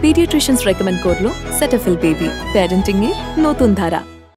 pediatricians recommend করলো Cetaphil Baby, parenting এর নতুন ধারা।